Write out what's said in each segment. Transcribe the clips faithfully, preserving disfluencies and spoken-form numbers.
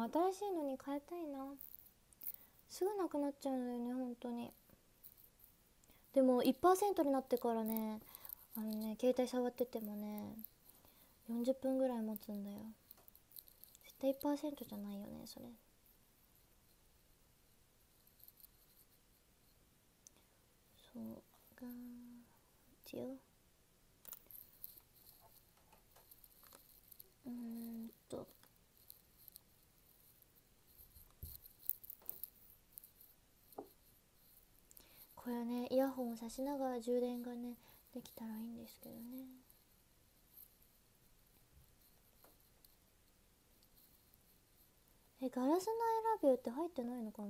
新しいのに変えたいな。すぐなくなっちゃうんだよね本当に。でも いちパーセント になってからね、あのね携帯触っててもねよんじゅっぷんぐらい持つんだよ。絶対 いちパーセント じゃないよねそれ。そうが一応うーんとこれはねイヤホンをさしながら充電がねできたらいいんですけどね。え、ガラスのアイラビューって入ってないのかな。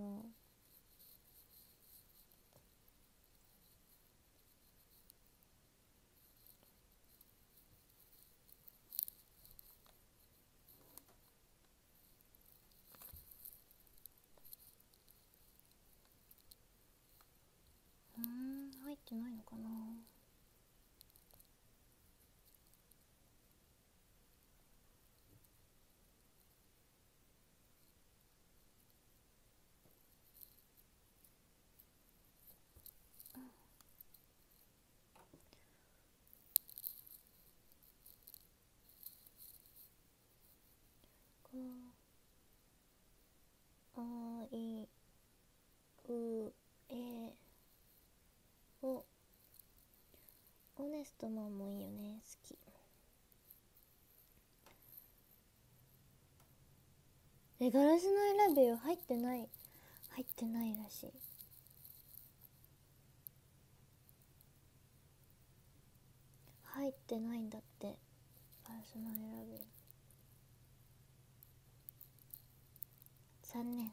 うーん、入ってないのかな。こうあいうえおオネストマンもいいよね、好き。え、ガラスのアイラビュー入ってない入ってないらしい。入ってないんだって、ガラスのアイラビュー。残念。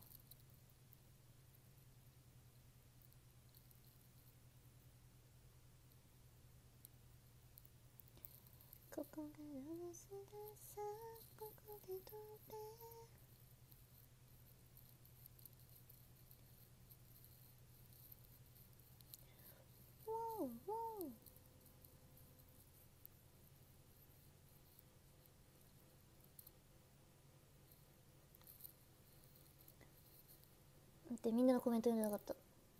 ここがラスださ、ここでどうでウォーウォー。待って、みんなのコメント読んでなかった。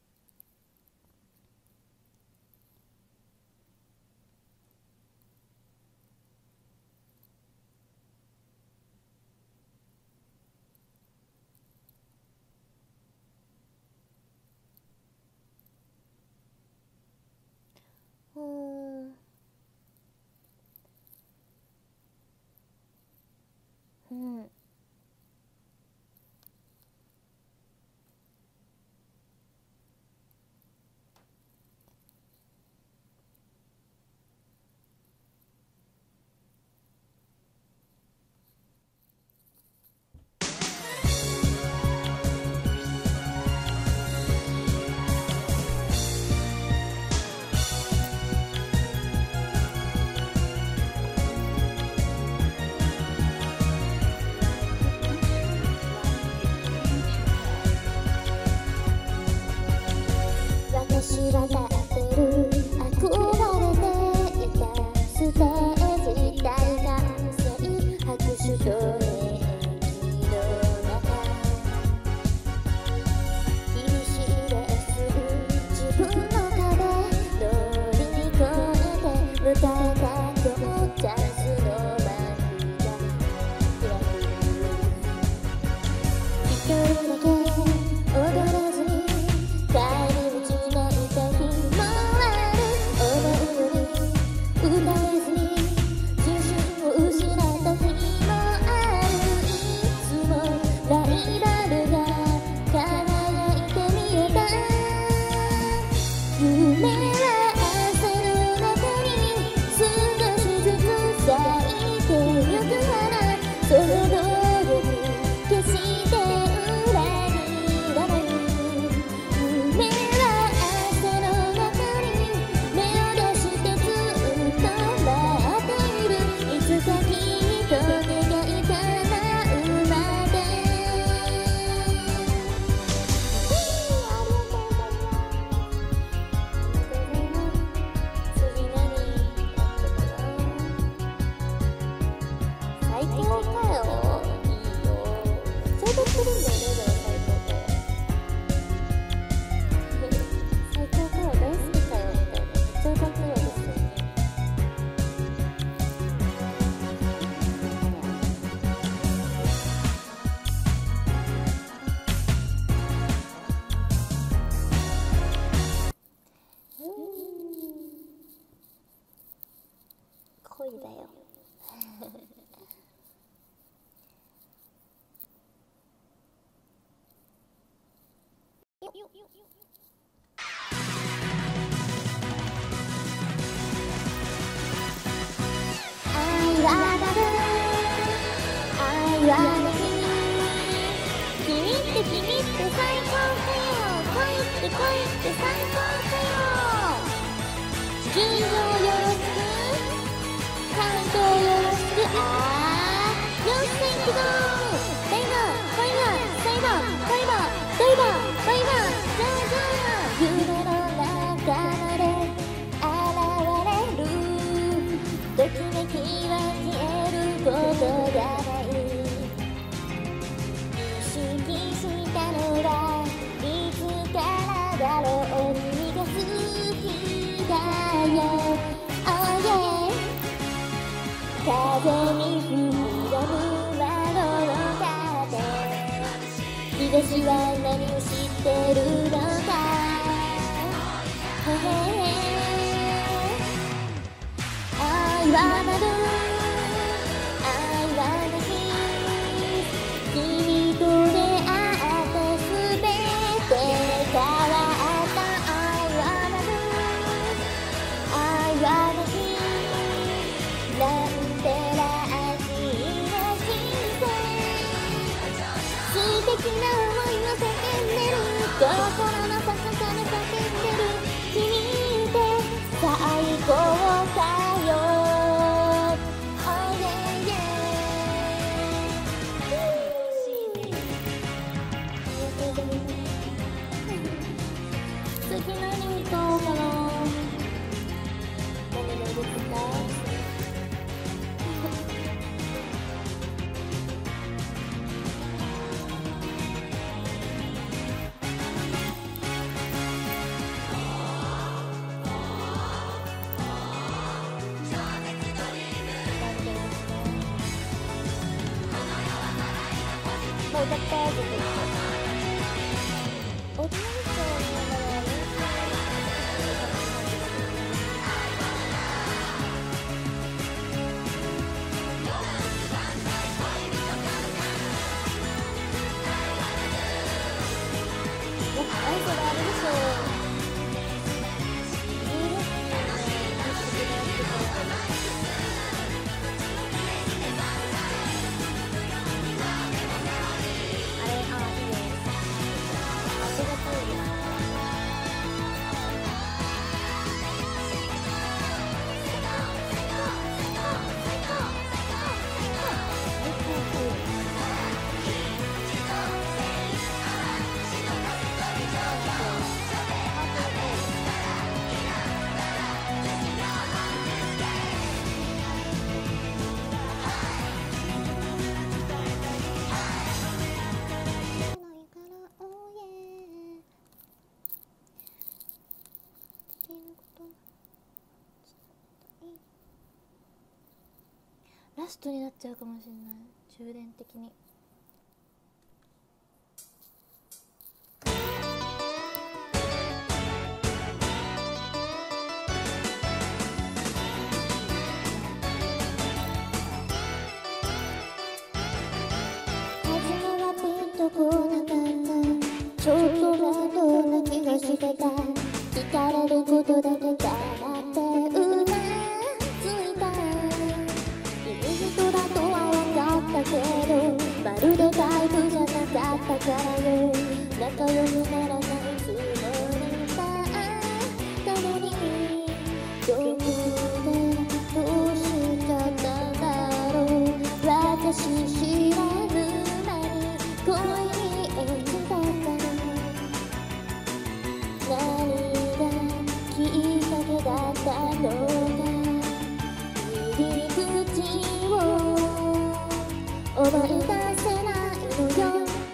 おー、うん。私は立ってる憧れていたステージ大歓声拍手と熱気の中必死です自分の壁乗り越えて迎えた今日チャンスの幕が開く。一人だけ踊れずに帰り道泣いた日もある。思うより歌えずに自信を失った日もある。いつもライバルが輝いて見えた。夢は朝の中に少しずつ咲いてゆく花。その努力決して裏切らない。夢は朝の中に目を出してずっと待っている。いつかきっと願い叶うまで。ありがとうございます。次何やってたの？最高かよ。いいよ。そってるんだよね、でも最高とは最高かよ、大好きかよみたいな、めっちゃ歌ってる私たち。恋だよ愛はなる愛はない君って君って最高かよ恋って恋って最高かよ純情よろしく感情よろしくあーよっしゃ行くぞバイバイバイバイバイバイバイバイバイバイバイじゃあじゃあ夢の中まで現れるときめきは消えることがない意識したのはいつからだろう君が好きだよ Oh yeah 風に吹き止む窓の風東は何を知ってるのかへへへ愛はなる愛はない君と出会ってすべて変わった愛はなる愛はないなんてらしいな人生素敵な想いを叫んでる心の底から叫んでる君って最高かよ Oh yeah yeah 次何歌おうかな何がいいですかもう歌ったーって言っておじいちゃんの名前あ、それあれでしょラストになっちゃうかもしれない充電的に。初めはピンとこなかったちょっと面倒な気がしてた聞かれることだけ黙ってうなずいたいい人だとは分かったけどまるでタイプじゃなかったからよ仲良くならないつもりだったのにどこでどうしちゃったんだろう私知らぬ間に恋に演じたから何がきっかけだったのか入り口を思い出せないのよ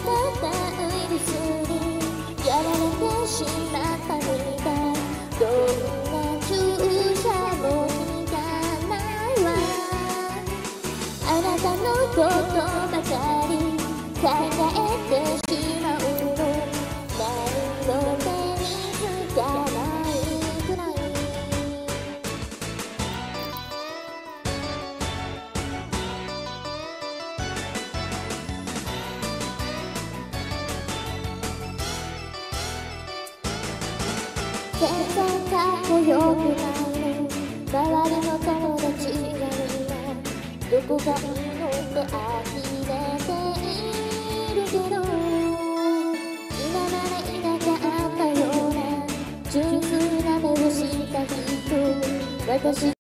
ったウイルスにやられてしまったみたい。どんな注射も効かないわ。あなたのことばかり考えてしまうの。何も手につかないくらい。全然かっこよくないの。周りの友達がみんなどこかに乗って呆れているけど、今までいなかったような純粋な目をした人、私